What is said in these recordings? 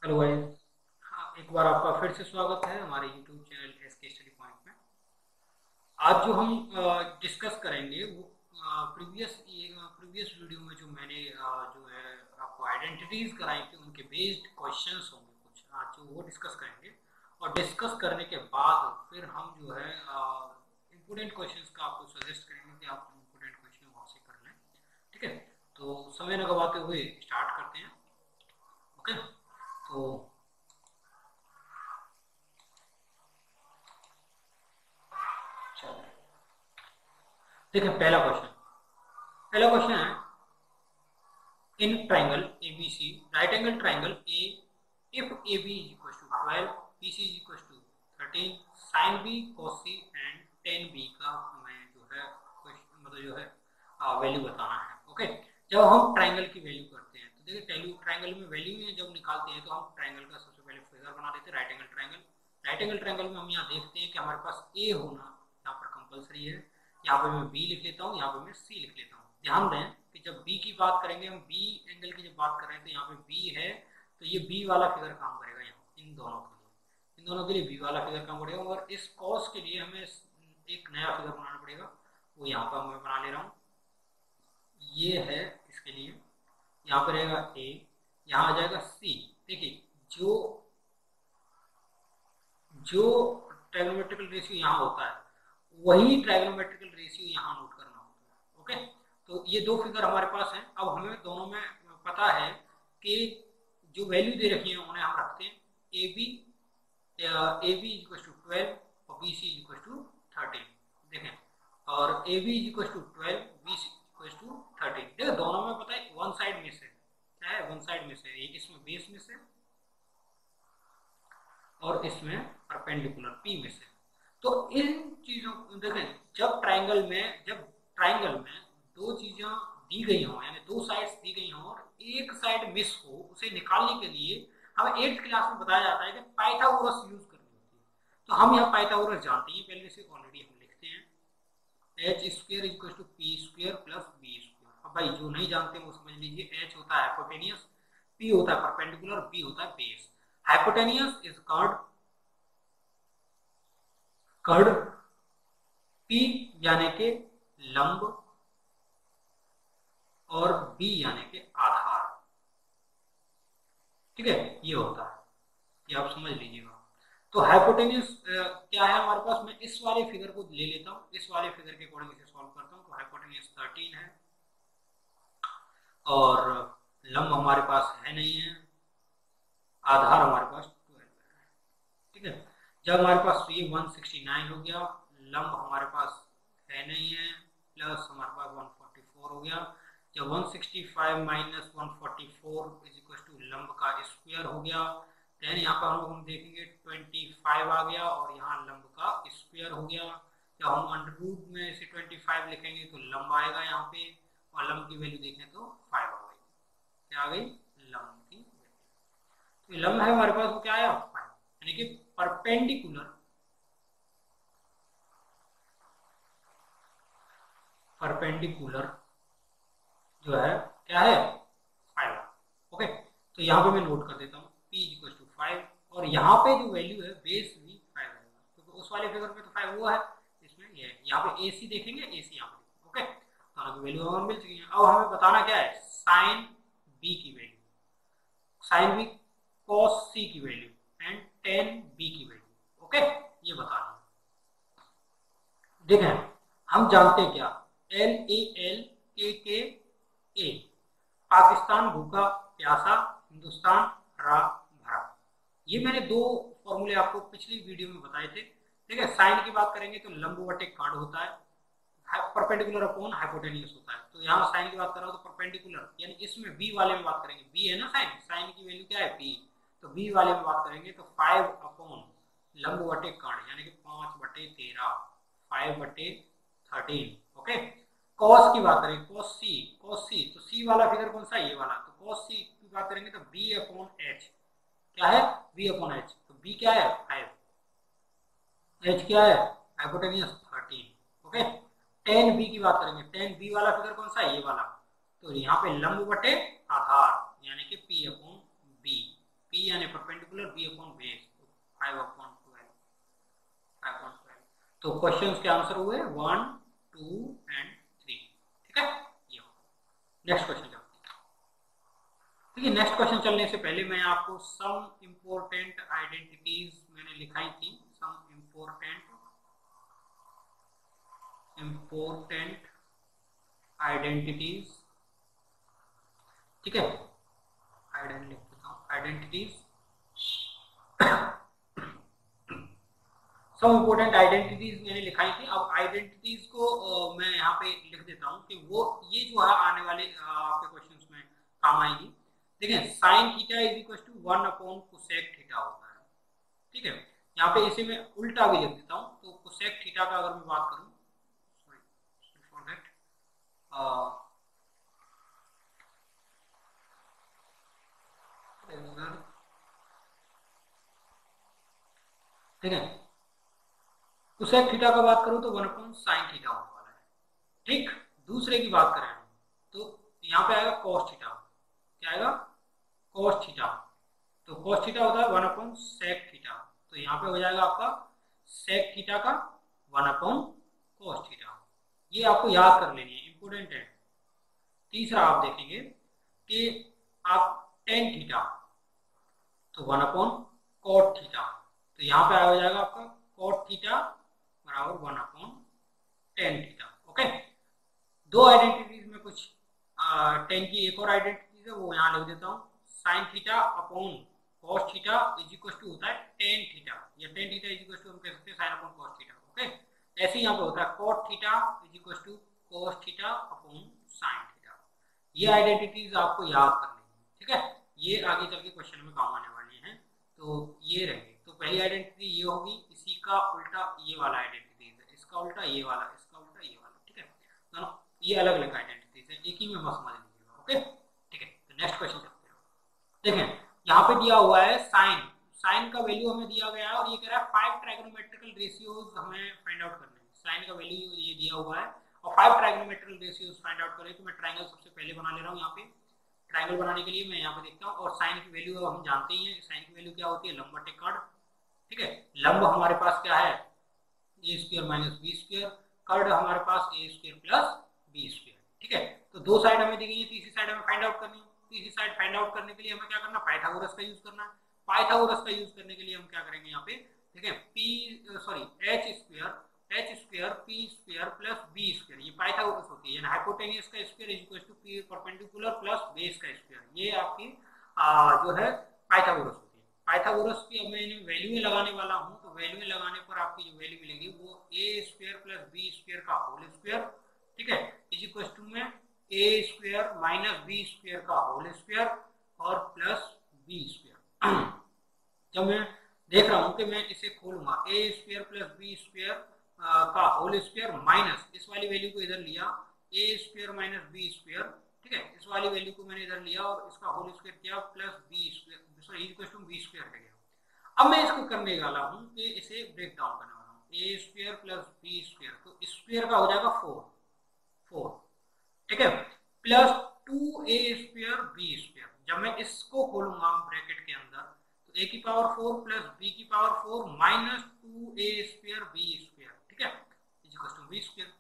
Hello guys. हाँ, एक बार आपका फिर से स्वागत है हमारे YouTube channel S K study point में। आज जो हम डिस्कस करेंगे वो प्रीवियस वीडियो में जो मैंने जो है आपको आइडेंटिटीज कराई थी उनके बेस्ड क्वेश्चंस होंगे कुछ आज जो वो डिस्कस करेंगे। और डिस्कस करने के बाद फिर हम जो है इम्पोर्टेंट क्वेश्चंस का आपको सजेस्ट करेंगे कि आप इम्पोर्टेंट क्वेश्चन वहाँ से कर लें। ठीक है, तो समय न गवाते हुए स्टार्ट करते हैं। ओके, तो चलिए देखिए पहला क्वेश्चन है in triangle ABC right angle triangle A if AB is equals to 12 BC is equals to 13 sin B cos C and tan B का हमें जो है मतलब जो है वैल्यू बताना है। ओके, जब हम ट्राइंगल की वैल्यू करते हैं तो देखिए ट्राइंगल में वैल्यू में जब निकालते हैं तो हम ट्राइंगल का सबसे पहले फिगर बना देते हैं राइट एंगल ट्राइंगल में हम यहाँ देखते हैं कि हमारे पास A होना यहाँ पर कंपलसरी है। यहाँ पे मैं B लिख लेता हूँ, यहाँ पे मैं C लिख लेता हूँ। ध्यान दें कि जब B की बात करेंगे, हम B एंगल की जब बात कर रहे हैं तो यहाँ पे B है तो ये B वाला फिगर काम करेगा। यहाँ इन दोनों के लिए B वाला फिगर काम करेगा। और इस कॉस के लिए हमें एक नया फिगर बनाना पड़ेगा, वो यहाँ पर मैं बना ले रहा हूँ। ये है इसके लिए, यहाँ पर रहेगा A, यहाँ आ जाएगा C। देखिए जो जो ट्राइगोनोमेट्रिकल रेशियो यहाँ होता है वही ट्राइगोनोमेट्रिकल रेशियो यहाँ नोट करना होता है। ओके, तो ये दो फिगर हमारे पास हैं। अब हमें दोनों में पता है कि जो वैल्यू दे रखी है उन्हें हम रखते हैं। ए बी इक्वल टू 12 और बी सी इक्वल टू 13। देखें, और A B equal to 12 B C equal to 13। देखो दोनों में पता है वन साइड में से क्या है, वन साइड में से एक इसमें बेस में से और इसमें परपेंडिकुलर पी में से। तो इन चीजों देखें, जब ट्राइंगल में दो चीजें दी गई हों यानी दो साइड्स दी गई हों और एक साइड मिस हो, उसे निकालने के लिए हमें 8th क्लास में बताया जाता है कि पाइथागोरस यूज करनी होती है। तो हम यहाँ पाइथागोरस जानते हैं पहले से, ऑलरेडी हम लिखते हैं H square equal to P square plus B square. अब भाई जो नहीं जानते वो समझ लीजिए, एच होता है हाइपोटेनियस, पी होता है परपेंडिकुलर, बी होता है बेस। हाइपोटेनियस इज कर्ड, पी यानी कि लंब और बी यानी कि आधार। ठीक है, ये होता है, ये आप समझ लीजिएगा। तो हाइपोटेन्यूज क्या है हमारे पास, मैं इस वाले फिगर को ले लेता हूँ, इस वाले फिगर के अकॉर्डिंग इसे सॉल्व करता हूँ। तो हाइपोटेन्यूज 13 है और लंब हमारे पास है नहीं है, आधार हमारे पास 12 है। ठीक है, जब हमारे पास ये 169 हो गया, लंब हमारे पास है नहीं है, प्लस हमारे पास 144 हो गया। जब 165 माइनस 144 इज इक्वल टू लंब का स्क्वायर हो गया, देन यहाँ पर हम देखेंगे 25 आ गया और यहाँ लंब का स्क्वायर हो गया। जब हम अंडर रूट में इसे 25 लिखेंगे तो लंब आएगा यहाँ पे, और लंब की वैल्यू देखें तो 5 आ गई। क्या आ गई? लंब की वैल्यू। तो लंब है हमारे पास, वो क्या आया? 5, यानी कि परपेंडिकुलर परपेंडिकुलर जो है क्या है? 5। ओके, तो यहाँ पे मैं नोट कर देता हूँ p इक्वल टू 5, और यहाँ पे जो वैल्यू है बेस भी 5 है, क्योंकि उस वाले फिगर में तो 5 हुआ है, इसमें ये है। यहाँ पे AC देखेंगे, AC यहाँ पे। ओके, दोनों की वैल्यू हमें मिल चुकी है। अब हमें बताना क्या है? साइन B की value, sine B cos C की वैल्यू एंड tan B की वैल्यू। ओके, ये बताना है। देखें, हम जानते हैं क्या, LAL KK A, पाकिस्तान भूखा प्यासा, हिंदुस्तान हरा भरा। ये मैंने दो फॉर्मूले आपको पिछली वीडियो में बताए थे। ठीक है, साइन की बात करेंगे तो लंबवत एक कार्ड होता है, परपेंडिकुलर अपॉन हाइपोटेन्यूज होता है। तो यहाँ साइन की बात कर रहा हूँ तो परपेंडिकुलर, यानी इसमें बी वाले में बात करेंगे, बी है ना साइन, साइन की वैल्यू क्या है? बी। तो बी वाले में बात करेंगे तो 5 अपॉन लंब बटे कार्ड यानी कि 5/13, 5/13। ओके, कॉस की बात करें, कॉस सी तो सी वाला फिगर कौन सा? ये वाला। तो कॉस सी की बात करेंगे तो बी अपॉन एच। क्या है? B upon H. तो बी क्या है? 5, एच क्या है? हाइपोटेनियस 13। ओके, टेन बी की बात करेंगे, टेन बी वाला फिगर कौन सा है? ये वाला। तो यहाँ पे लंब बटे आधार यानी कि पी अपॉन बी, पी यानी तो क्वेश्चंस के आंसर हुए 1, 2 एंड 3। ठीक है, ये नेक्स्ट क्वेश्चन चलते हैं। देखिए नेक्स्ट क्वेश्चन चलने से पहले मैं आपको सम इंपॉर्टेंट आइडेंटिटीज मैंने लिखाई थी, सम इंपॉर्टेंट आइडेंटिटीज। ठीक है, लिख देता हूं, आइडेंटिटीज, सब इंपोर्टेंट आइडेंटिटीज मैंने लिखाई थी। अब आइडेंटिटीज को मैं यहाँ पे लिख देता हूँ कि वो ये जो है आने वाले आपके क्वेश्चंस में काम आएगी। देखिए sine theta is equal to 1 upon cosec theta होता है। ठीक है, यहाँ पे इसे मैं उल्टा भी लिख देता हूँ। तो कोसेक थीटा का अगर मैं बात करूँ, सॉरी फॉर दैट, ठीक है, कोसेक थीटा का बात करूं तो 1 अपॉन साइन थीटा होने वाला है। ठीक, दूसरे की बात करें तो यहाँ पे आएगा कॉस थीटा। क्या आएगा? Cos theta. तो कॉस थीटा होता है 1 अपॉन सेक थीटा। तो यहाँ पे हो जाएगा आपका सेक थीटा का 1 अपॉन कॉस थीटा। ये आपको याद कर लेनी है, इंपोर्टेंट है। तीसरा आप देखेंगे कि आप टेन थीटा, तो 1 अपॉन कॉट थीटा। तो यहाँ पे हो जाएगा आपका कॉट थीटा बराबर 1 अपॉन टेन थीटा। ओके, दो आइडेंटिटीज में कुछ टेन की एक और आइडेंटिटीज है, वो यहाँ लिख देता हूँ। Sine theta upon cos theta is equal to होता है टेन थीटा, या tan theta is equal to हम कह सकते हैं sine upon cos theta. Okay, ऐसे ही यहाँ पे होता है cot theta is equal to cos theta upon sine theta. ये आइडेंटिटीज आपको याद करनी है। ठीक है, ये आगे चल के क्वेश्चन में काम आने वाली हैं। तो ये रहेंगे। तो पहली आइडेंटिटी ये होगी, इसी का उल्टा ये वाला आइडेंटिटी है, इसका उल्टा ये वाला, इसका उल्टा ये वाला। ठीक है, दोनों ये अलग अलग आइडेंटिटीज है, एक ही में बस समझ लीजिएगा। ओके, ठीक है, तो नेक्स्ट क्वेश्चन चलते हैं। देखें यहाँ पे दिया हुआ है साइन, साइन का वैल्यू हमें दिया गया है और ये कह रहा है 5 ट्राइगोनोमेट्रिकल रेशियोज हमें फाइंड आउट करने हैं। साइन का वैल्यू ये दिया हुआ है और 5 ट्राइगोनोमेट्रिकल रेशियोज फाइंड आउट करें। तो मैं ट्राइंगल सबसे पहले बना ले रहा हूँ। यहाँ पे ट्राइंगल बनाने के लिए मैं यहाँ पे देखता हूँ, और साइन की वैल्यू हम जानते ही हैं। साइन की वैल्यू क्या होती है? लंब बटे कर्ण। ठीक है, लंब हमारे पास क्या है? A square minus b square, कर्ण हमारे पास a square plus b square. ठीक है, तो दो साइड हमें दी गई है, तीसरी साइड हमें फाइंड आउट करनी है। तीसरी साइड फाइंड आउट करने के लिए हमें क्या करना? पाइथागोरस का यूज करना है। पाइथागोरस का यूज करने के लिए हम क्या करेंगे यहाँ पे? ठीक है, h square p square plus b square, ये पाइथागोरस होती है। हाइपोटेनियस का square is equal to p perpendicular plus base का स्क्वायर, ये आपकी जो है पाइथागोरस होती है। पाइथागोरस की अब मैं वैल्यू लगाने वाला हूँ। तो वैल्यू लगाने पर आपकी जो वैल्यू मिलेगी वो a square plus b square का होल स्क्वायर। ठीक है, इज इक्वल टू में a square minus b square का होल स्क्वायर और प्लस बी स्क्वायर। जब मैं देख रहा हूं कि मैं इसे खोलूंगा, a square plus b square का होल स्क्वायर माइनस इस वाली वैल्यू को इधर लिया, a square minus b square. ठीक है, इस वाली वैल्यू को मैंने इधर लिया और इसका होल स्क्वायर किया plus b square, sorry equal to b square हो गया। अब मैं इसको करने वाला हूँ कि इसे ब्रेक डाउन करने वाला हूँ। A square plus b square, तो स्क्वायर का हो जाएगा 4। ठीक है, plus 2 a square b square. जब मैं इसको खोलूंगा ब्रैकेट के अंदर, तो ए की पावर 4 प्लस बी की power 4 minus 2 a square b square. ठीक है, is equal to b square.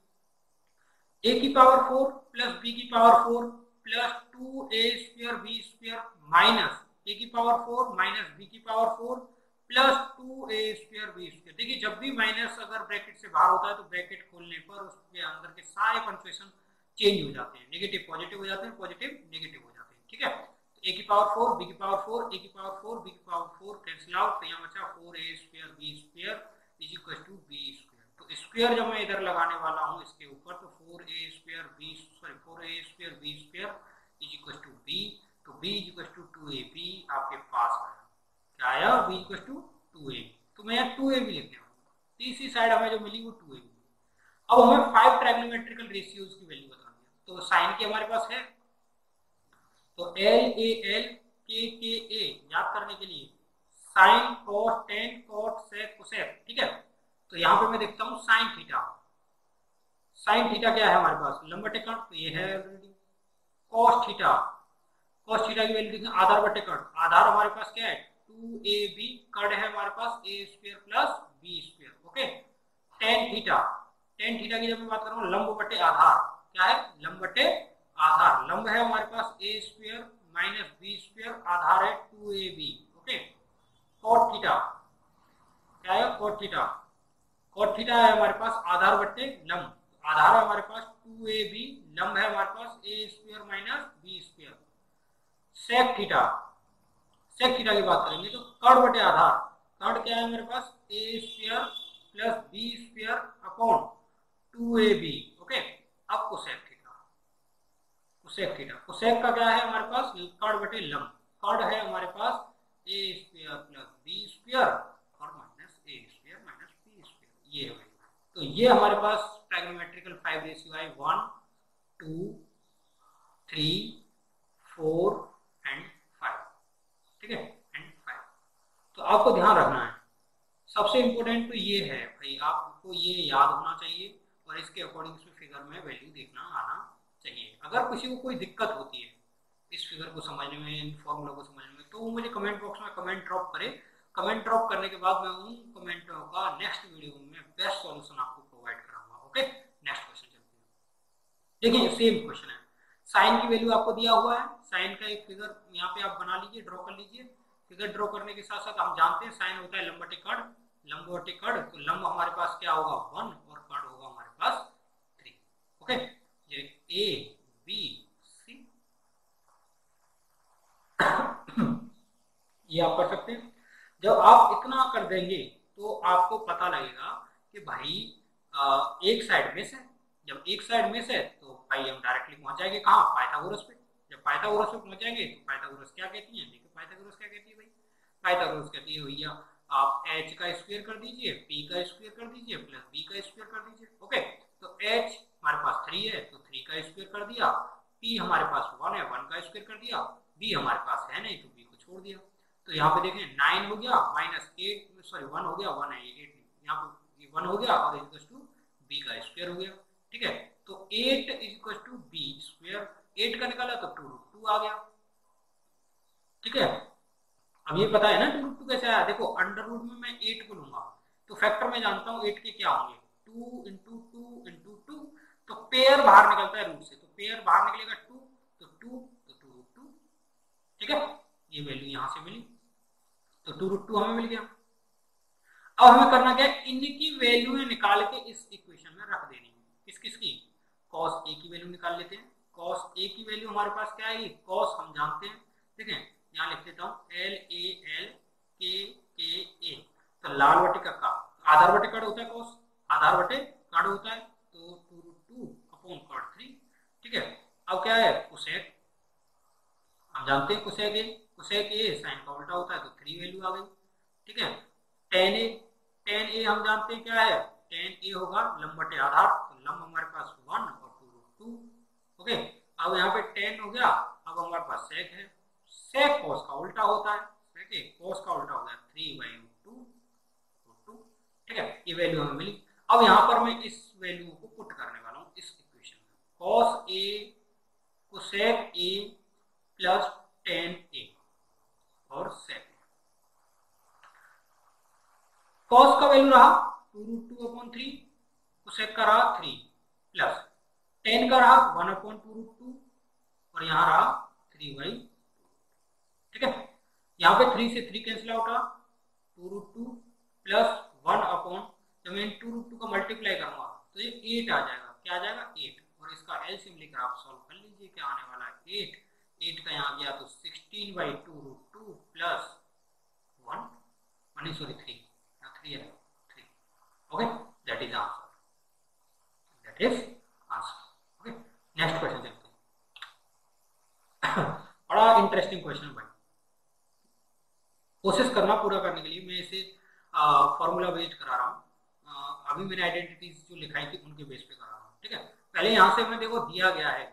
A की पावर 4 प्लस बी की power 4 plus 2 a square b square minus a की पावर 4 माइनस बी की power 4 plus 2 a square b square. देखिए जब भी minus अगर ब्रैकेट से बाहर होता है तो ब्रैकेट खोलने पर उसके अंदर के सारे पंक्चुएशन चेंज हो जाते हैं, नेगेटिव पॉजिटिव हो जाते हैं, पॉजिटिव नेगेटिव हो जाते हैं। ठीक है, तो ए की पावर 4 बी की पावर 4 ए की पावर 4 बी की पावर 4 कैंसिल आउट, तो यहाँ बचा 4 a square b square is equal to b square. तो स्क्वायर जब मैं इधर लगाने वाला हूँ इसके ऊपर, तो 4a square b square is equal to b. तो b is equal to 2ab आपके पास आया। क्या आया? b equal to 2ab। तो मैं यहाँ 2ab लिखने वाला हूँ। तीसरी साइड हमें जो मिली वो 2ab। अब हमें 5 ट्राइगोनोमेट्रिकल रेशियोज की वैल्यू बतानी है। तो साइन की हमारे पास है, तो LAL KKA याद करने के लिए sine cos tan cot sec cosec. ठीक है, तो यहाँ पे मैं देखता हूँ साइन थीटा। साइन थीटा क्या है हमारे पास? लंब बटे कर्ण, तो ये है already. Cos theta, cos theta की वैल्यू देखिए आधार बटे कर्ण। आधार हमारे पास क्या है? 2ab, कर्ण है हमारे पास a square plus b square. Okay, tan theta, tan theta की जब मैं बात कर रहा हूँ लंब बटे आधार, क्या है लंब बटे आधार, लंब है हमारे पास a square minus b square, आधार है 2ab, ओके। कॉट थीटा क्या है, कॉट थीटा, कॉट थीटा है हमारे पास आधार बटे लंब, आधार है हमारे पास 2ab, लंब है हमारे पास a square minus b square. Sec theta, sec theta की बात करेंगे तो कर्ण बटे आधार, कर्ण क्या है मेरे पास a square plus b square upon 2ab, okay. अब cosec theta, cosec theta, cosec का क्या है हमारे पास कर्ण बटे लंब, कर्ण है हमारे पास a square plus b square और minus a square minus b square, ये है। तो ये हमारे पास ट्राइगोनोमेट्रिकल 5 रेशियो है 1 2 3 4 एंड 5, ठीक है, एंड 5। तो आपको ध्यान रखना है, सबसे इंपॉर्टेंट तो ये है भाई, आपको ये याद होना चाहिए और इसके अकॉर्डिंग से फिगर में वैल्यू देखना आना चाहिए। अगर किसी को कोई दिक्कत होती है इस फिगर को समझने में, इन फॉर्मूला को समझने में, तो वो मुझे कमेंट बॉक्स में कमेंट ड्रॉप करे। कमेंट ड्रॉप करने के बाद मैं उन कमेंटों का नेक्स्ट वीडियो में बेस्ट सॉल्यूशन आपको प्रोवाइड कराऊंगा, ओके। नेक्स्ट क्वेश्चन चलते हैं, देखिए सेम क्वेश्चन है, साइन की वैल्यू आपको दिया हुआ है, साइन का एक फिगर यहाँ पे आप बना लीजिए, ड्रॉ कर लीजिए। फिगर ड्रॉ करने के साथ साथ हम जानते हैं साइन होता है लंब बटे कर्ण, लंब बटे कर्ण, तो लंब हमारे पास क्या होगा 1 और कर्ण होगा हमारे पास 3, ओके। ये ए बी सी ये आप कर सकते हैं। जब आप इतना कर देंगे तो आपको पता लगेगा कि भाई एक साइड में से, जब एक साइड में से तो भाई हम डायरेक्टली पहुंच जाएंगे कहाँ, पाइथागोरस पे। जब पाइथागोरस पे पहुंच जाएंगे तो पाइथागोरस क्या कहती है, देखिए पाइथागोरस क्या कहती है भाई, पाइथागोरस कहती है भैया आप h का स्क्वायर कर दीजिए, p का स्क्वायर कर दीजिए प्लस b का स्क्वायर कर दीजिए, ओके। तो h हमारे पास 3 है तो 3 का स्क्वायर कर दिया, p हमारे पास 1 है 1 का स्क्वायर कर दिया, b हमारे पास है नहीं तो b को छोड़ दिया। तो यहाँ पे देखें 9 हो गया माइनस 8, सॉरी 1 हो गया, 1 है 8, यहाँ पे 1 हो गया और इक्वल टू b का स्क्वायर हो गया, ठीक है। तो 8 इक्वल टू b स्क्वायर, 8 का निकाला तो 2√2 आ गया, ठीक है। अब ये पता है ना 2√2 कैसे आया, देखो अंडर रूट में मैं 8 को लूंगा तो फैक्टर में जानता हूँ 8 के क्या होंगे, 2 इंटू 2 इंटू 2, तो पेयर बाहर निकलता है रूट से, तो पेयर बाहर निकलेगा 2, तो 2 2, ठीक है। ये वैल्यू यहाँ से मिली तो 2√2 हमें मिल गया। अब हमें करना क्या है, इनकी वैल्यू निकाल के इस इक्वेशन में रख देनी है, किस किस की, cos a की वैल्यू निकाल लेते हैं। cos a की वैल्यू हमारे पास क्या आएगी, cos हम जानते हैं, देखें यहाँ लिख देता हूँ LALKKA, तो लाल बटे का आधार बटे कड़ होता है, cos आधार बटे कड़ होता है, तो 2√2 अपॉन कड़ 3, ठीक है। अब क्या है कोसेक, हम जानते हैं cosec a, cosec a sine का उल्टा होता है तो 3 वैल्यू आ गई, ठीक है। टेन ए, टेन ए हम जानते हैं क्या है, टेन ए होगा लंब बटे आधार, तो लंब हमारे पास 1 और 2√2, ओके। अब यहाँ पे टेन हो गया, अब हमारे पास सेक है, सेक कोस का उल्टा होता है, देखिए कोस का उल्टा हो गया 3/√2, ठीक है। ये वैल्यू हमें मिली। अब यहाँ पर मैं इस वैल्यू को पुट करने वाला हूँ इस इक्वेशन में, cos a cosec a plus tan a और सेक, कॉस का वैल्यू रहा 2√2/3, कोसेक का रहा 3 प्लस टेन का रहा 1/2√2 और यहाँ रहा 3/2, ठीक है। यहाँ पे 3 से 3 कैंसिल आउट रहा, 2√2 प्लस 1 जब मैं 2√2 का मल्टीप्लाई करूंगा तो ये 8 आ जाएगा, क्या आ जाएगा 8, और इसका एलसीएम लेकर आप सॉल्व कर लीजिए, क्या आने वाला है 8, 8 का यहाँ गया तो 16/2√2 प्लस 1 सॉरी 3 है 3, okay. That is answer, that is answer, okay. Next question चलते हैं बड़ा इंटरेस्टिंग क्वेश्चन भाई, कोशिश करना पूरा करने के लिए, मैं इसे फॉर्मूला बेस्ड करा रहा हूँ, अभी मैंने आइडेंटिटीज जो लिखाई थी उनके बेस पे करा रहा हूँ, ठीक है। पहले यहाँ से मैं देखो दिया गया है,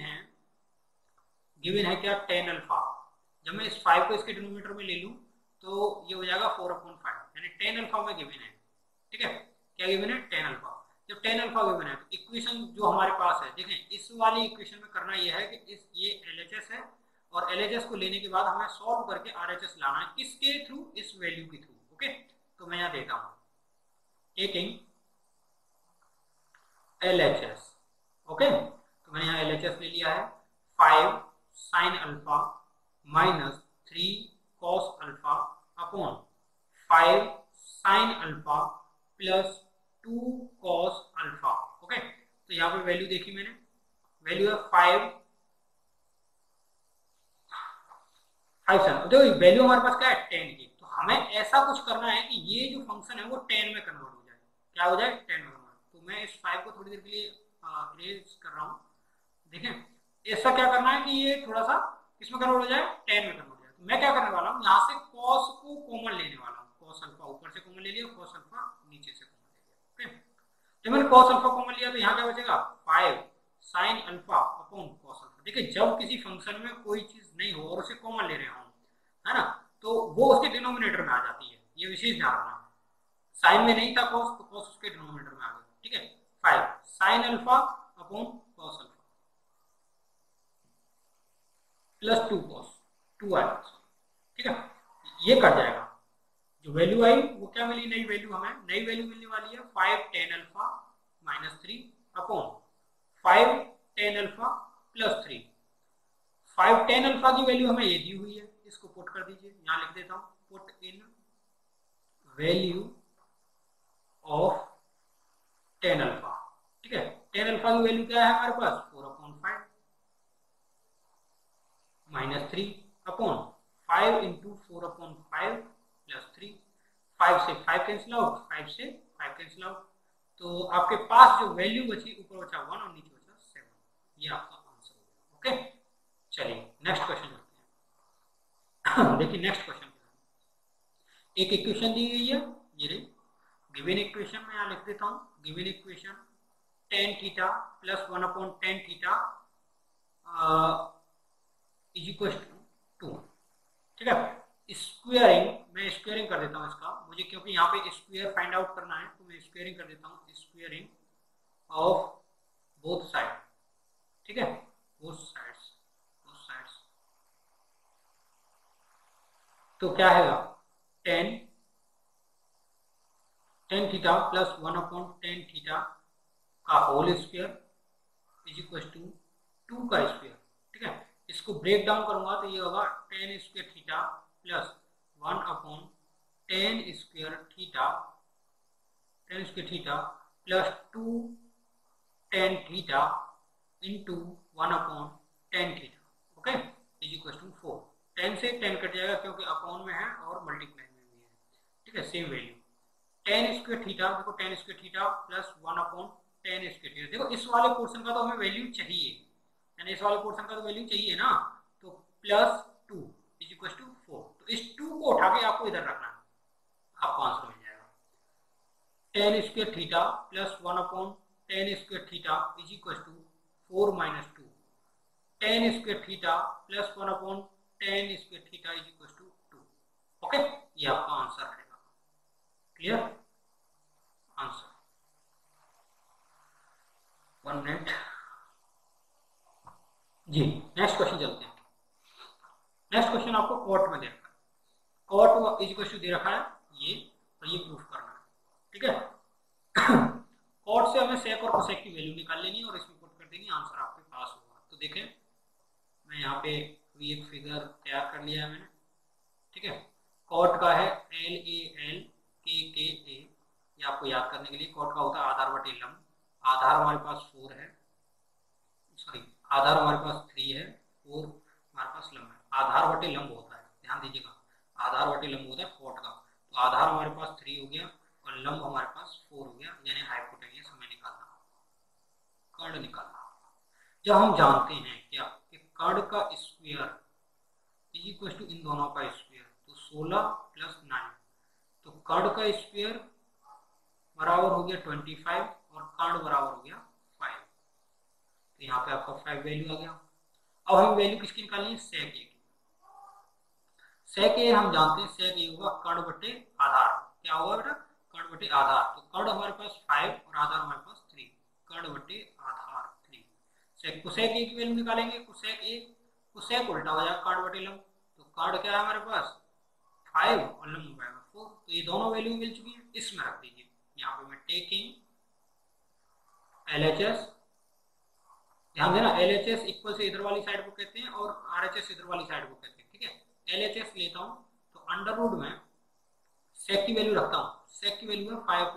गिवन है क्या, टेन अल्फा, जब मैं इस 5 को इसके डिनोमिनेटर में ले लूँ तो ये हो जाएगा 4/5, यानी टेन अल्फा में गिवन है, ठीक है। क्या गिवन है, टेन अल्फा। जब टेन अल्फा गिवन है तो इक्वेशन जो हमारे पास है, देखें इस वाली इक्वेशन में करना यह है कि ये एलएचएस है और एलएचएस को लेने के बाद हमें सॉल्व करके आरएचएस लाना है, किसके थ्रू, इस वैल्यू के थ्रू, ओके। तो मैं यहाँ देता हूँ टेकिंग LHS। ओके, तो मैंने यहाँ LHS ले लिया है 5 sine alpha minus 3 cos alpha upon 5 sine alpha plus 2 cos alpha. Okay, तो यहाँ पे वैल्यू देखी मैंने, वैल्यू है 5 साइन। देखो वैल्यू हमारे पास क्या है 10 की, तो हमें ऐसा कुछ करना है कि ये जो फंक्शन है वो 10 में कन्वर्ट हो जाए। क्या हो जाए 10 में कन्वर्ट। तो मैं इस 5 को थोड़ी देर के लिए इरेज कर रहा हूँ। देखें ऐसा क्या करना है कि ये थोड़ा सा किसमें कन्वर्ट हो जाए 10 में कन्वर्ट हो जाए। तो मैं क्या करने वाला हूँ, यहाँ से कॉस को कॉमन लेने वाला हूँ। कॉस अल्फा ऊपर से कॉमन ले लिया, कॉस अल्फा नीचे से कॉमन ले लिया। जब मैंने कॉस अल्फा कॉमन लिया तो यहाँ क्या बचेगा 5 sine alpha upon cos alpha. देखिए जब किसी फंक्शन में कोई चीज नहीं हो और उसे कॉमन ले रहे हो, है ना, तो वो उसके डिनोमिनेटर में आ जाती है। ये विशेष ध्यान रखना, साइन में नहीं था कॉस तो कॉस उसके डिनोमिनेटर में आ गया। ठीक है, 5 sine alpha upon cos alpha plus 2 cos 2 आएगा। ठीक है, ये कट जाएगा। जो वैल्यू आई वो क्या मिली, नई वैल्यू, हमें नई वैल्यू मिलने वाली है 5 tan alpha minus 3 upon 5 tan alpha plus 3। 5 tan alpha की वैल्यू हमें ये दी हुई है, इसको पुट कर दीजिए, यहां लिख देता हूं, put in value of tan alpha. ठीक है, टेन अल्फा की वैल्यू क्या है हमारे पास 4/5 माइनस 3 अपॉन 5 इंटू 4/5 प्लस 3। 5 से 5 कैंसिल आउट, 5 से 5 कैंसिल आउट, तो आपके पास जो वैल्यू बची ऊपर बचा 1 और नीचे बचा 7। ये आपका आंसर हो गया। ओके, चलिए नेक्स्ट क्वेश्चन करते हैं। देखिए नेक्स्ट क्वेश्चन, एक इक्वेशन दी गई है, ये रही गिवन इक्वेशन। में यहाँ लिख देता हूँ, given equation tan theta plus 1/tan theta is equal to 2। ठीक है, स्क्वायरिंग, मैं स्क्वायरिंग कर देता हूँ इसका, मुझे क्योंकि यहाँ पे स्क्वायर फाइंड आउट करना है तो मैं स्क्वायरिंग कर देता हूँ, स्क्वायरिंग ऑफ बोथ साइड। ठीक है, बोथ साइड्स, बोथ साइड्स, तो क्या है tan theta plus 1/tan theta का whole square is equal to 2 का स्क्वायर। ठीक है, इसको ब्रेक डाउन करूंगा तो ये होगा tan square theta plus 1/tan square theta, tan square theta plus 2 tan theta into 1/tan theta. Okay, is equal to 4। 10 से 10 कट जाएगा क्योंकि अपॉन में है और मल्टीप्लाई में भी है। ठीक है, same value tan square theta, देखो tan square theta plus 1/tan square theta. देखो इस वाले पोर्शन का तो हमें वैल्यू चाहिए, यानी इस वाले पोर्शन का तो वैल्यू चाहिए ना, तो प्लस 2 इज इक्वल टू 4। तो इस 2 को उठा के आपको इधर रखना है, आपको आंसर मिल जाएगा tan square theta plus 1/tan square theta is equal to 4 minus 2। Tan square theta plus 1/tan square theta is equal to 2। Okay, ये आपका आंसर रहेगा। क्लियर आंसर, 1 मिनट जी। नेक्स्ट क्वेश्चन चलते हैं। नेक्स्ट क्वेश्चन आपको court में दे रखा है, कोर्ट इज इक्वल टू दे रखा है ये, और ये प्रूफ करना है। ठीक है, कोर्ट से हमें सेक और कोसेक की वैल्यू निकाल लेनी है और इसमें पुट कर देनी, आंसर आपके पास होगा। तो देखें मैं यहाँ पे भी एक फिगर तैयार कर लिया है मैंने। ठीक है, कोर्ट का है LAL KKA, ये आपको याद करने के लिए। कोर्ट का होता है आधार बटे लंब। आधार हमारे पास 4 है, सॉरी आधार हमारे पास 3 है, 4 हमारे पास लंब है। आधार बटे लंब होता है, ध्यान दीजिएगा, आधार बटे लंब होता है कोट का। तो आधार हमारे पास 3 हो गया और लंब हमारे पास 4 हो गया, यानी हाइपोटेन्यूज हमें निकालना, कर्ण निकालना। जब हम जानते हैं क्या कि कर्ण का स्क्वायर इज इक्वल टू इन दोनों का स्क्वायर, तो 16 प्लस 9, तो कर्ण का स्क्वायर बराबर हो गया 25 और कर्ण बराबर हो गया 5। तो यहाँ पे आपका 5 वैल्यू आ गया। अब हमें वैल्यू किसकी निकालनी है, सेक ए की। सेक ए हम जानते हैं, सेक ए होगा कर्ण बटे आधार। क्या होगा बेटा, कर्ण बटे आधार। तो कर्ण हमारे पास 5 और आधार हमारे पास 3, कर्ण बटे आधार 3। सेक कोसेक ए की वैल्यू निकालेंगे, कोसेक ए, कोसेक उल्टा हो जाएगा कर्ण बटे लंब। तो कर्ण क्या है हमारे पास 5 और लंब हो जाएगा 4। तो ये दोनों वैल्यू मिल चुकी है, इसमें रख दीजिए। यहाँ पे मैं टेकिंग LHS, ध्यान देना LHS इक्वल से इधर वाली साइड को कहते हैं और RHS इधर वाली साइड को कहते हैं, ठीक है। LHS लेता हूं तो अंडर रूट में सेक की वैल्यू रखता हूं, सेक की वैल्यू है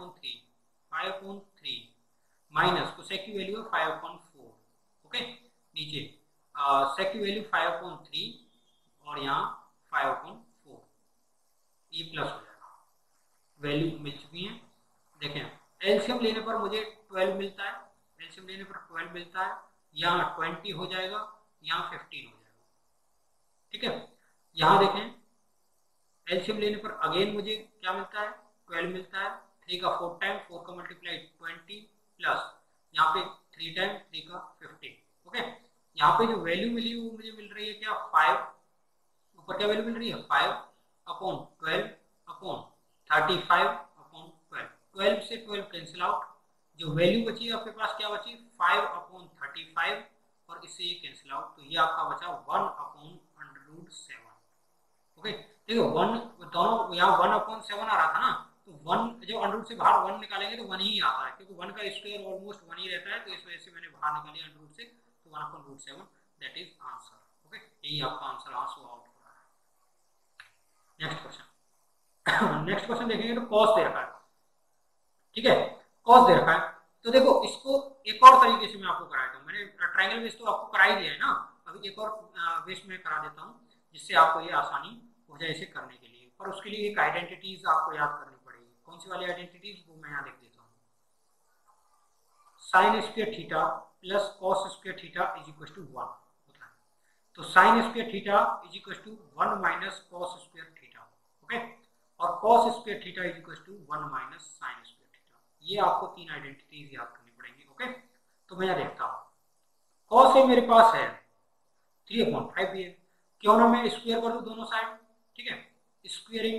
5/3 माइनस को सेक की वैल्यू है 5/4, ओके। नीचे सेक की वैल्यू 5/3 और यहाँ 5/4, ये प्लस हो जाएगा, वैल्यू मिल चुकी है। देखें एलसीएम लेने पर मुझे 12 मिलता है, एलसीएम लेने पर 12 मिलता है, यहाँ 20 हो जाएगा, यहाँ 15 हो जाएगा, ठीक है। यहाँ देखें एलसीएम लेने पर अगेन मुझे क्या मिलता है, 12 मिलता है, 3 का 4 टाइम, 4 का मल्टीप्लाई 20 प्लस यहाँ पे 3 टाइम 3 का 15, ओके। यहाँ पे जो वैल्यू मिली वो मुझे मिल रही है क्या 5, ऊपर क्या वैल्यू मिल रही है 5/12/35/12, 12 से 12 कैंसिल आउट, जो वैल्यू बची आपके पास क्या बची 5/35 और इससे ये कैंसिल आउट, तो ये आपका बचा 1/√7, ओके। देखो 1 दोनों यहाँ 1/7 आ रहा था ना, तो 1 जब अंडर रूट से बाहर 1 निकालेंगे तो 1 ही आता है, क्योंकि 1 का स्क्वायर ऑलमोस्ट 1 ही रहता है, तो इस वजह से मैंने बाहर निकाली अंडर रूट से, तो 1/√7 दैट इज आंसर, ओके। यही आपका आंसर आंसर आउट हो रहा है। नेक्स्ट क्वेश्चन नेक्स्ट क्वेश्चन देखेंगे तो कॉस दे रखा है, ठीक है, कॉस दे रखा है। तो देखो इसको एक और तरीके से मैं आपको करा देता हूँ, मैंने ट्रायंगल बेस तो आपको करा ही दिया है ना, अभी एक और बेस में करा देता हूँ जिससे आपको ये आसानी हो जाए इसे करने के लिए, पर उसके लिए एक आइडेंटिटीज आपको याद करनी पड़ेगी। कौन सी वाली आइडेंटिटीज, वो मैं यहाँ लिख देता हूँ। Sine square theta plus cos square theta is equal to 1 होता है, तो sine square theta is equal to 1 minus cos square theta, okay, और cos square theta is equal to 1 minus sine square theta. ये आपको तीन identities याद करनी पड़ेंगी, ओके। तो मैं यहाँ देखता हूँ कॉस ए मेरे पास है 3/5 भी है, क्यों ना मैं स्क्वायर कर दूं दोनों साइड, ठीक है, स्क्वायरिंग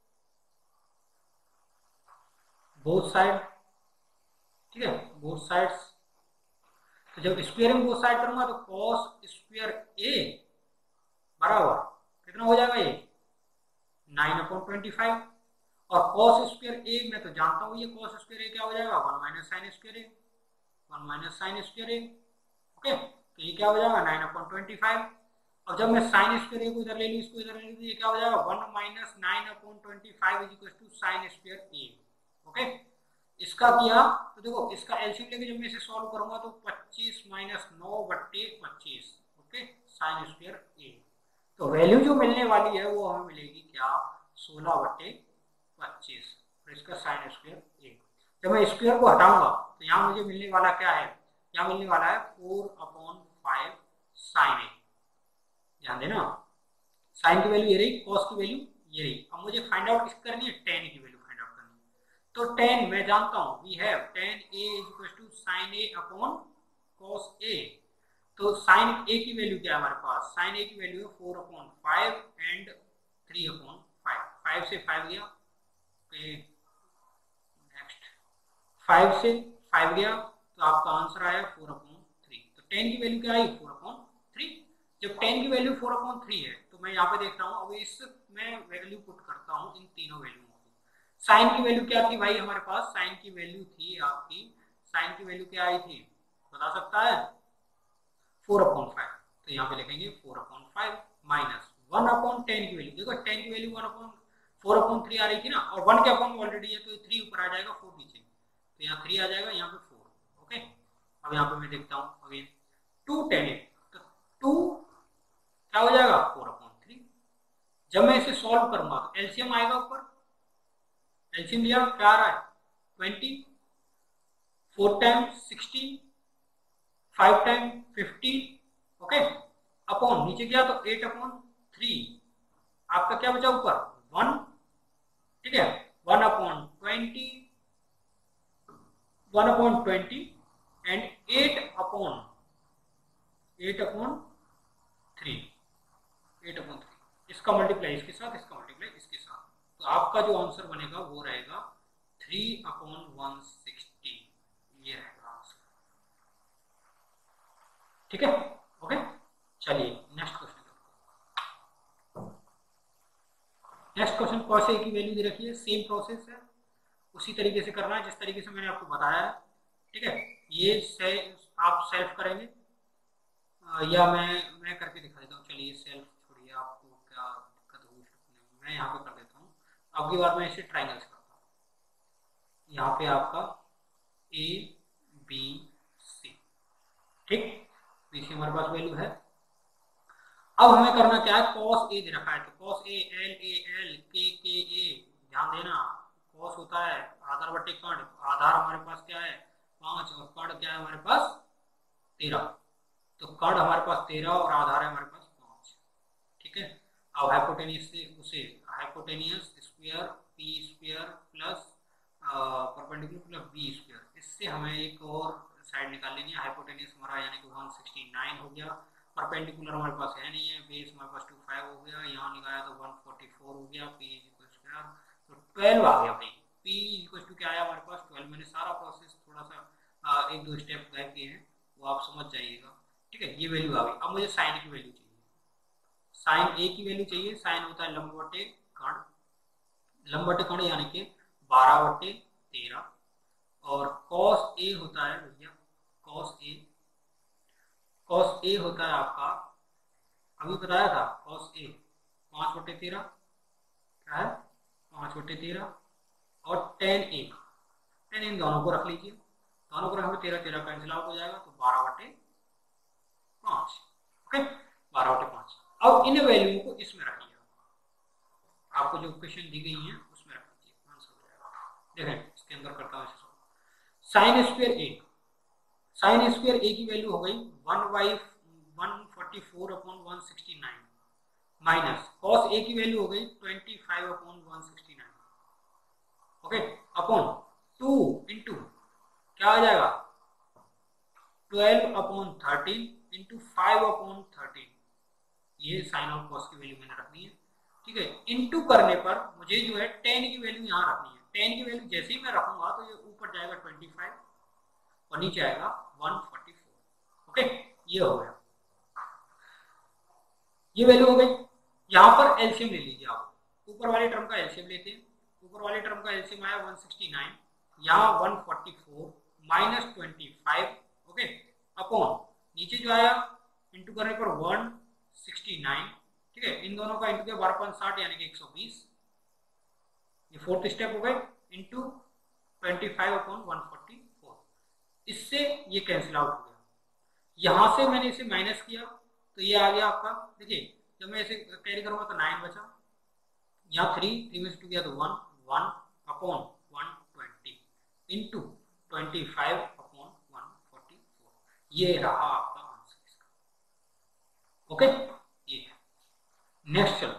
बोथ साइड, ठीक है, बोथ साइड्स। तो जब स्क्वायरिंग बोथ साइड करूंगा तो कॉस स्क्वायर ए बराबर कितना हो जाएगा ये 9/25, और कॉस स्क्वायर ए मैं तो जानता हूँ ये कॉस स्क्वायर ए क्या हो जाएगा 1 minus sine square a, 1 minus sine square a, okay. तो ये क्या हो जाएगा 9/25, और जब मैं साइन स्क्वायर ए को इधर ले लूँ इसको इधर ले लूँ, ये क्या हो जाएगा 1 minus 9/25 is equal to sine square a, okay. इसका किया तो देखो इसका एलसीएम लेके जब मैं इसे सॉल्व करूंगा तो 25 minus 9/25, okay, sine square a. तो वैल्यू जो मिलने वाली है वो हमें मिलेगी क्या 16/25, और इसका साइन स्क्वायर ए। जब मैं स्क्वायर को हटाऊंगा तो यहाँ मुझे मिलने वाला क्या है, यहाँ मिलने वाला है 4/5 साइन ए। ध्यान देना साइन की वैल्यू ये रही, कॉस की वैल्यू ये रही। अब मुझे फाइंड आउट किसकी करनी है, टेन की वैल्यू फाइंड आउट करनी है। तो टेन मैं जानता हूं we have tan a is equal to sine a upon cos a. तो साइन ए की वैल्यू क्या है हमारे पास, साइन ए की वैल्यू है 4/5 एंड 3/5, 5 से 5 गया, नेक्स्ट 5 से 5 गया, तो आपका आंसर आया 4/3। तो 10 की वैल्यू क्या आई 4/3। जब 10 की वैल्यू 4/3 है तो मैं यहाँ पे देख रहा हूँ, अब इस मैं वैल्यू पुट करता हूँ इन तीनों वैल्यूओं की। साइन की वैल्यू क्या थी भाई हमारे पास, साइन की वैल्यू थी आपकी, साइन की वैल्यू क्या आई थी बता सकता है 4/5, तो यहाँ पे लिखेंगे 4/5 माइनस 1/10 की वैल्यू, देखो 10 की वैल्यू 4/3 आ रही थी ना, और 1 के अपॉन ऑलरेडी है तो 3 ऊपर आ जाएगा 4 नीचे, तो यहाँ 3 आ जाएगा, यहाँ पे 4, ओके। अब यहाँ पे मैं देखता हूँ अगेन 2 10 तो 2 क्या हो जाएगा 4/3। जब मैं इसे सॉल्व करूंगा तो एलसीएम आएगा ऊपर, एलसीएम लिया क्या आ रहा है 20, 4 टाइम 60, 5 टाइम 50, ओके, अपॉन नीचे गया तो 8/3, आपका क्या बचा ऊपर 1, ठीक है, 1/20, 1/20 एंड 8/3, इसका मल्टीप्लाई इसके साथ, इसका मल्टीप्लाई इसके साथ, तो आपका जो आंसर बनेगा वो रहेगा 3/160, ये रहेगा आंसर, ठीक है, ओके। चलिए next question, next question cos a की वैल्यू दे रखी है, सेम प्रोसेस है, उसी तरीके से करना है जिस तरीके से मैंने आपको बताया है, ठीक है। ये से आप सेल्फ करेंगे या मैं करके दिखा देता हूँ। चलिए सेल्फ छोड़िए, आपको क्या दिक्कत होगी मैं यहाँ पे कर देता हूँ। अब की बार मैं इसे ट्राइंगल से करता हूँ। यहाँ पे आपका ए बी सी, ठीक, पीछे हमारे पास वैल्यू है। अब हमें करना क्या है, कॉस ए दे रखा है तो कॉस ए एल के ए, ध्यान देना कॉस होता है आधार बटे कर्ण, आधार हमारे पास क्या है 5 और कर्ण क्या है हमारे पास 13, तो कर्ण हमारे पास 13 और आधार है हमारे पास 5, ठीक है। अब हाइपोटेनियस से उसे hypotenuse square p square plus perpendicular plus b square, इससे हमें एक और साइड निकाल लेनी है। हाइपोटेनियस हमारा यानी कि 169 हो गया, परपेंडिकुलर हमारे पास है नहीं है, बेस हमारे पास 25 हो गया, यहाँ निकाला तो 144 हो गया, पी स्क्वायर तो 12 आ गया भाई। पी इक्वल टू क्या आया हमारे पास 12। मैंने सारा प्रोसेस थोड़ा सा एक दो स्टेप गए किए हैं, वो आप समझ जाइएगा, ठीक है। ये वैल्यू आ गई। अब मुझे साइन की वैल्यू चाहिए, साइन ए की वैल्यू चाहिए। साइन होता है लंब बटे कर्ण, लंब बटे कर्ण यानी कि 12 बटे 13, और कॉस ए होता है भैया, कॉस ए होता है आपका, अभी बताया था कॉस ए 5 बटे 13 क्या है 5 बटे 13, और टेन ए, टेन इन दोनों को रख लीजिए, दोनों को रखेंगे 13 13 कैंसिल आउट हो जाएगा, तो 12 बटे 5, ओके 12 बटे 5। अब इन वैल्यू को इसमें रखिए, आपको जो क्वेश्चन दी गई है उसमें रख दीजिए, आंसर हो जाएगा। देखें इसके अंदर करता हूँ sine square a, sine square a की वैल्यू हो गई 1/144/169 माइनस कॉस ए की वैल्यू हो गई 25/169, ओके, अपॉन 2 इंटू क्या आ जाएगा 12/13 इंटू 5/13, ये साइन और कॉस की वैल्यू मैंने रखनी है, ठीक है। इनटू करने पर मुझे जो है टेन की वैल्यू यहाँ रखनी है, टेन की वैल्यू जैसे ही मैं रखूंगा तो ये ऊपर जाएगा 25 और नीचे आएगा 144, ओके, ये हो गया, ये वैल्यू हो गई। यहाँ पर एलसीएम ले लीजिए आप, ऊपर वाले टर्म का एलसीएम लेते हैं, ऊपर वाले टर्म का एलसीएम आया 169, यहाँ 144 माइनस 25, ओके, अपॉन नीचे जो आया इंटू करने पर 169, ठीक है, इन दोनों का इंटू किया 12.60 यानी कि 120, ये फोर्थ स्टेप हो गए, इंटू 25/144, इससे ये कैंसिल आउट हो गया। यहां से मैंने इसे माइनस किया तो ये आ गया आपका, देखिए जब मैं इसे कैरी करूंगा तो 9 बचा, यहाँ 3 में से 2 गया तो 1 1 अपॉन 120 इंटू 25/144, ये रहा आपका आंसर इसका, ओके। ये नेक्स्ट चलते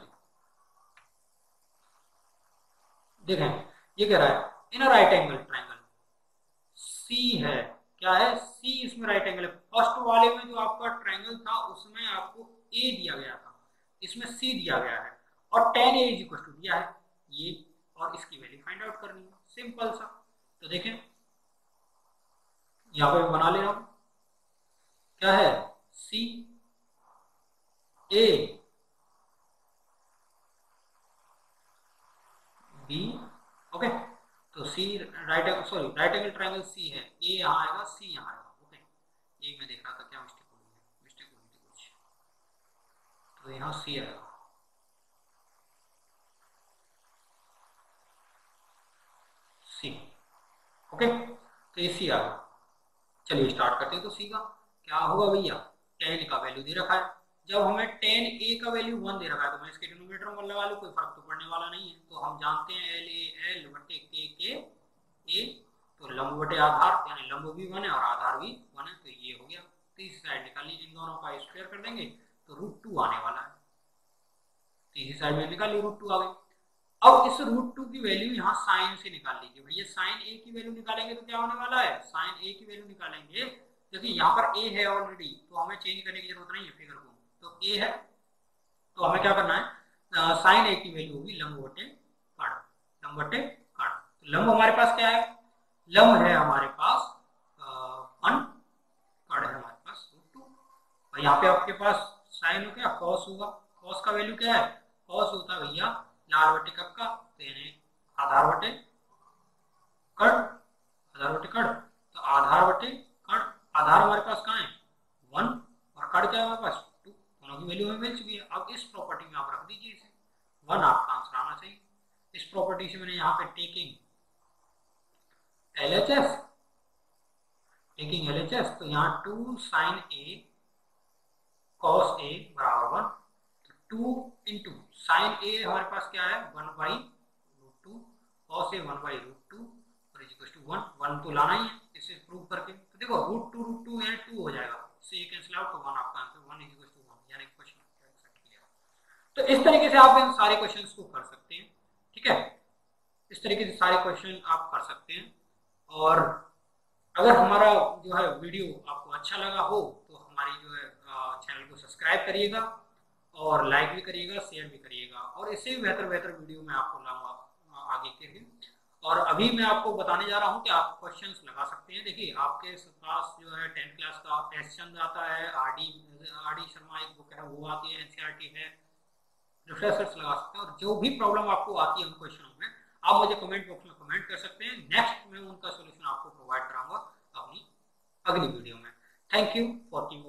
देखें, ये कह रहा है in a right angle triangle C है, क्या है सी, इसमें राइट एंगल है। फर्स्ट वाले में जो आपका ट्राइंगल था उसमें आपको ए दिया गया था, इसमें सी दिया गया है, और tan a is equal to दिया है ये, और इसकी वैल्यू फाइंड आउट करनी है, सिंपल सा। तो देखें यहाँ पे मैं बना ले रहा हूं, क्या है सी ए बी, ओके, तो C right angle triangle C है, ए यहाँ आएगा सी यहाँ आएगा, ओके। ये मैं देख रहा था क्या मिस्टेक हो गई, मिस्टेक हो गई थी कुछ, तो यहाँ सी आएगा, सी, ओके, तो ये सी आ गया। चलिए स्टार्ट करते हैं। तो सी का क्या होगा भैया, टेन का वैल्यू दे रखा है, जब हमें टेन ए का वैल्यू 1 दे रखा है तो मैं इसके डिनोमिनेटर में लगा लूं, कोई फर्क तो पड़ने वाला नहीं है। तो हम जानते हैं एल ए एल बटे के ए, तो लंब बटे आधार यानी लंब भी 1 है और आधार भी 1 है, तो ये हो गया। तीसरी साइड निकाल लीजिए, इन दोनों का स्क्वायर कर देंगे तो √2 आने वाला है, तीसरी साइड में निकाल ली √2 आ गई। अब इस √2 की वैल्यू यहाँ साइन से निकाल लीजिए भैया, साइन ए की वैल्यू निकालेंगे तो क्या होने वाला है, साइन ए की वैल्यू निकालेंगे, देखिए यहाँ पर ए है ऑलरेडी तो हमें चेंज करने की जरूरत नहीं है फिगर को, तो ए है तो हमें क्या करना है, साइन ए की वैल्यू होगी लंब बटे कर्ण, लंब बटे कर्ण, तो लंब हमारे पास क्या है, लंब है हमारे पास 1, कर्ण है हमारे पास √2, और यहाँ पे आपके पास साइन हो क्या कॉस होगा, कॉस का वैल्यू क्या है, कॉस होता है भैया लाल बटे कब का, तो यानी आधार बटे कर्ण, आधार बटे कर्ण, तो आधार बटे 1 आपका आंसर आना चाहिए। इस प्रॉपर्टी से मैंने यहाँ पे टेकिंग LHS, तो यहाँ 2 sin A cos A बराबर 1, तो 2 इंटू साइन ए हमारे पास क्या है 1/√2, cos A 1/√2 और इज इक्वल टू 1 तो लाना ही है इसे प्रूव करके। तो देखो √2 यानी 2 हो जाएगा, इससे ये कैंसिल आउट तो 1 आपका आंसर 1 इज इक्वल टू 1 यानी क्वेश्चन एक्सेप्ट किया। तो इस तरीके से आप इन सारे क्वेश्चंस को कर सकते हैं, ठीक है, इस तरीके से सारे क्वेश्चन आप कर सकते हैं। और अगर हमारा जो है वीडियो आपको अच्छा लगा हो तो हमारी जो है चैनल को सब्सक्राइब करिएगा और लाइक भी करिएगा, शेयर भी करिएगा, और इससे भी बेहतर बेहतर वीडियो मैं आपको लाऊंगा आगे के लिए। और अभी मैं आपको बताने जा रहा हूँ कि आप क्वेश्चंस लगा सकते हैं। देखिए आपके पास जो है 10th क्लास का एस चंद आता है, आर डी शर्मा एक बुक है वो आती है, एनसीईआरटी है, रिफ्रेशर्स लगा सकते हैं। और जो भी प्रॉब्लम आपको आती है उन क्वेश्चनों में आप मुझे कमेंट बॉक्स में कमेंट कर सकते हैं, नेक्स्ट में उनका सोल्यूशन आपको प्रोवाइड कराऊंगा अपनी अगली वीडियो में। Thank you for